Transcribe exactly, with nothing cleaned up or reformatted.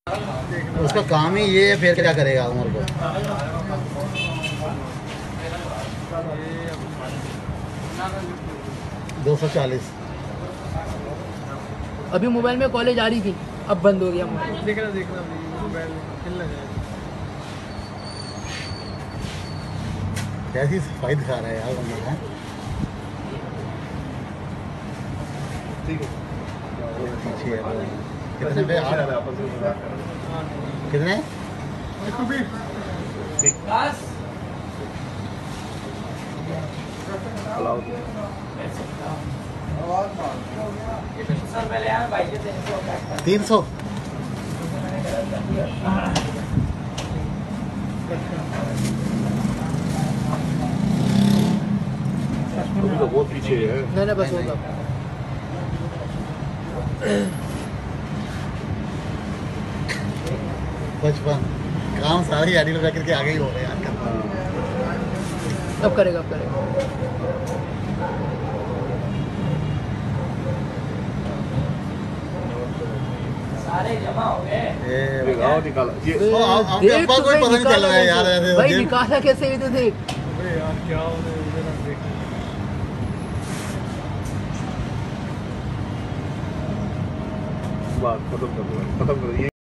उसका काम ही ये है, फिर क्या करेगा उम्र को। दो सौ चालीस। अभी मोबाइल में कॉलेज आ रही थी, अब बंद हो गया मोबाइल। देखना देखना मोबाइल खेलना जाए। कैसी सफाई दिखा रहा है यार बंदा है। पीछे है कितने पे कितने तीन सौ। अभी तो बहुत पीछे है। नहीं नहीं बस होगा। पचपन। काम सारे गाड़ी लगा करके आगे ही हो रहे हैं यार। अब करेगा अब करेगा। सारे जमा हो गए। गाँव निकाला ये तो आपको कोई पता नहीं चल रहा है यार ऐसे भाई निकाला कैसे इधर से। अरे यार क्या हो रहा है इधर आप देख। बात खत्म कर दो खत्म कर ये।